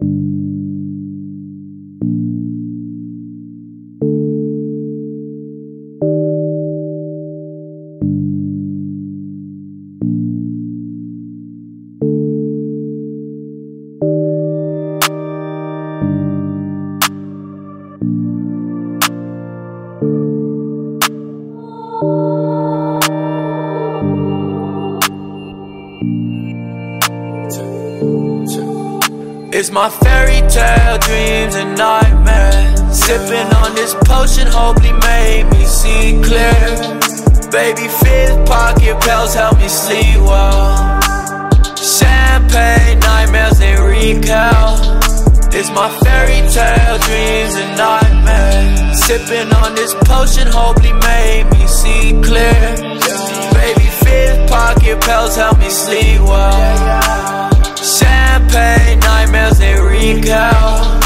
It's my fairy tale dreams and nightmares. Sipping on this potion, hopefully made me see clear. Baby, fifth pocket pills help me sleep well. Champagne nightmares, they recount. It's my fairy tale dreams and nightmares. Sipping on this potion, hopefully made me see clear. Baby, fifth pocket pills help me sleep well. Champagne nightmares, they recount.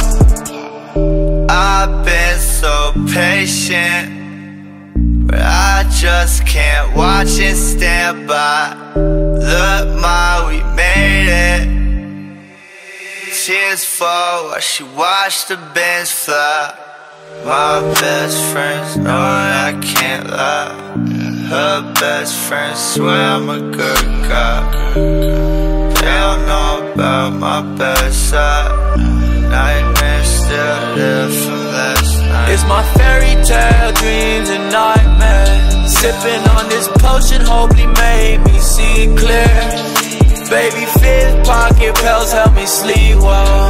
I've been so patient, but I just can't watch and stand by. Look, ma, we made it. Tears fall while she watched the Benz fly. My best friends know I can't lie. Her best friends swear I'm a good guy. They don't know about my bad side. Nightmares still live from last night. It's my fairy tale dreams and nightmares. Sipping on this potion, hopefully made me see clear. Baby, fifth pocket pills help me sleep well.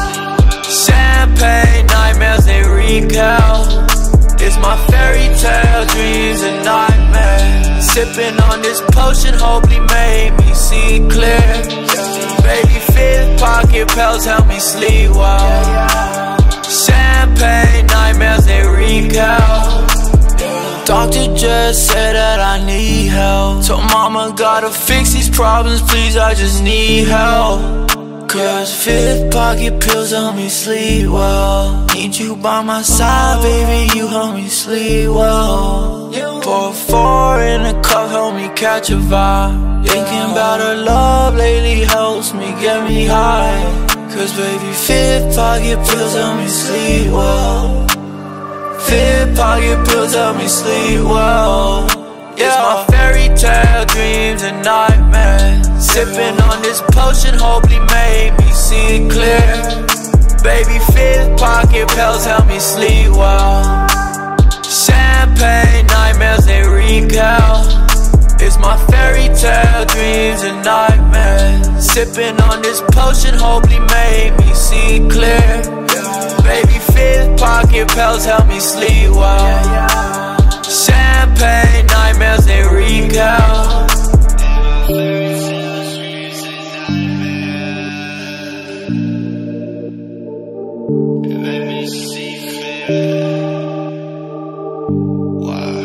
Champagne nightmares, they recount. It's my fairy tale dreams and nightmares. Sipping on this potion, hopefully made me see clear. Baby, fifth pocket pills help me sleep well. Champagne nightmares, they recount. Doctor just said that I need help. Told mama gotta fix these problems, please, I just need help. Cause fifth pocket pills help me sleep well. Need you by my side, baby, you help me sleep well. Pour 4 in a cup, help me catch a vibe. Thinking about her love lately helps me get me high. Cause baby, fifth pocket pills help me sleep well. Fifth pocket pills help me sleep well. It's my fairy tale dreams and nightmares. Sipping on this potion, hopefully made me see clear. Baby, fifth pocket pills help me sleep well. Champagne nightmares, they recount. It's my fairy tale dreams and nightmares. Sipping on this potion, hopefully made me see clear. Baby, fifth pocket pills help me sleep well. Champagne nightmares, they recount. Let me see clear. Why?